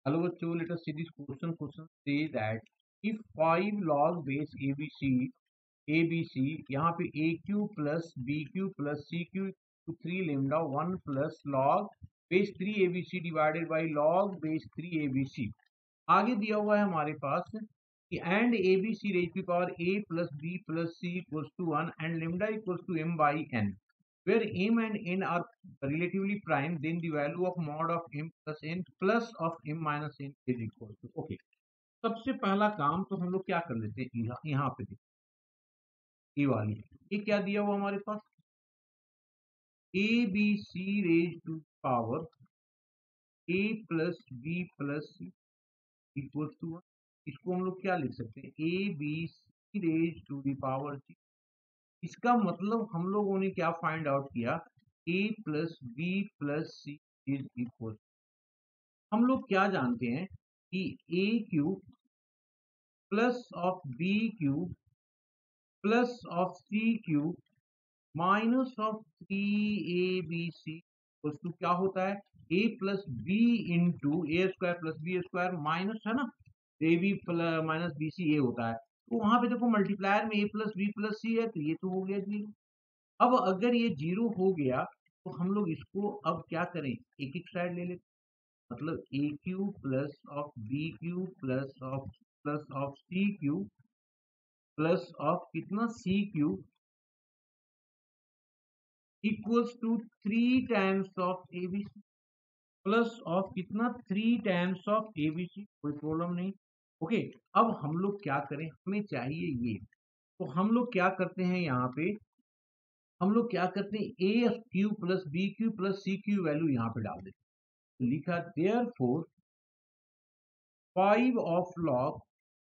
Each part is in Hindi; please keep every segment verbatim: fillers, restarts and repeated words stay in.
Hello bachcho, let us see this question. Question says that if five log base abc abc यहाँ पे aq plus bq plus cq to three lambda one plus log base three abc divided by log base three abc. आगे दिया हुआ है हमारे पास कि and abc raised to power a plus b plus c equals to one and lambda equals to m by n. Where m and n are relatively prime, then the value of mod of m plus n plus of m minus n is equal to. Okay, सबसे पहला काम तो हम लोग क्या कर लेते हैं, यहाँ यहाँ पे देखिए ये वाली, ये क्या दिया हुआ हमारे पास A B C raise to power A plus B plus C equal to one. इसको हम लोग क्या लिख सकते हैं, A B C raise to the power C. इसका मतलब हम लोगों ने क्या फाइंड आउट किया, a plus B plus C is equal. हम लोग क्या जानते हैं कि a cube plus of B cube plus of C cube minus of three A B C तो क्या होता है, a plus B into A square plus B square minus है ना, A B minus B C ये होता है. तो वहां पे देखो मल्टीप्लायर में a plus B plus C है, तो ये तो हो गया जीरो. अब अगर ये जीरो हो गया तो हम लोग इसको अब क्या करें, एक एक साइड ले लेते, मतलब A cube plus of B cube plus of plus of C cube plus of कितना C cube equals to three times of ABC plus of कितना थ्री टाइम्स ऑफ एबीसी. कोई प्रॉब्लम नहीं. ओके, अब हम लोग क्या करें, हमें चाहिए ये, तो हम लोग क्या करते हैं, यहाँ पे हम लोग क्या करते हैं, A cube plus B cube plus C cube value यहाँ पे डाल देते हैं. लिखा there four five of log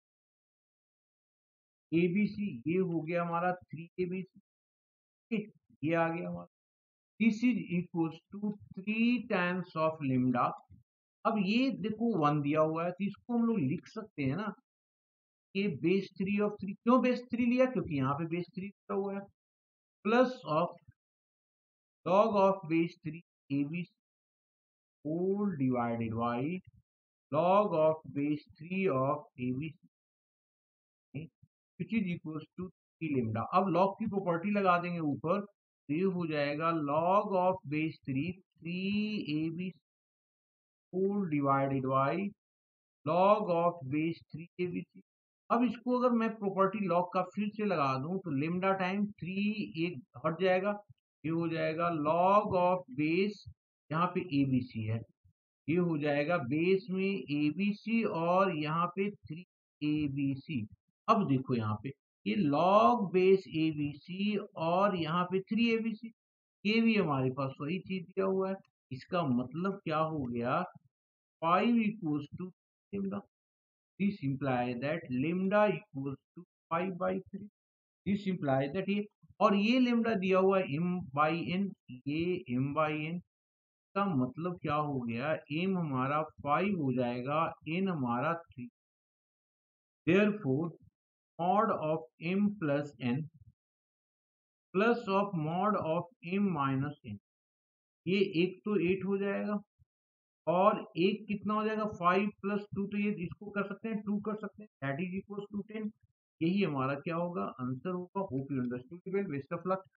ABC, ये हो गया हमारा थ्री एबीसी, ये आ गया हमारा. This is equals to three times of lambda. अब ये देखो वन दिया हुआ है, तो इसको हम लोग लिख सकते हैं ना, ये बेस थ्री ऑफ थ्री. क्यों बेस थ्री लिया, क्योंकि यहाँ पे बेस थ्री दिया हुआ है, plus of log of base three abc whole divided by log of base three of abc which is equals to three lambda. अब log की प्रॉपर्टी लगा देंगे ऊपर, तो ये हो जाएगा log of base three three abc whole divided by log of base three abc. अब इसको अगर मैं प्रॉपर्टी log का फिर से लगा दूं तो lambda टाइम थ्री एक हट जाएगा, ये हो जाएगा log ऑफ बेस, यहाँ पे एबीसी है, ये हो जाएगा बेस में एबीसी और यहाँ पे थ्री एबीसी. अब देखो यहाँ पे ये log बेस एबीसी और यहाँ पे थ्री एबीसी, ये भी हमारे पास वही चीज दिया हुआ है. इसका मतलब क्या हो गया, five equals to lambda. This implies that lambda equals to five by three. This implies that ये और ये लेमडा दिया हुआ है m बाई एन, ये m बाई एन का मतलब क्या हो गया, m हमारा फाइव हो जाएगा, n हमारा three. Therefore mod of m plus n plus of mod of m minus n, ये एक तो एट हो जाएगा और एक कितना हो जाएगा फाइव प्लस टू, तो ये इसको कर सकते हैं टू कर सकते हैं, that is equal to ten. यही हमारा क्या होगा आंसर होगा. Hope you understood. Well, best of luck.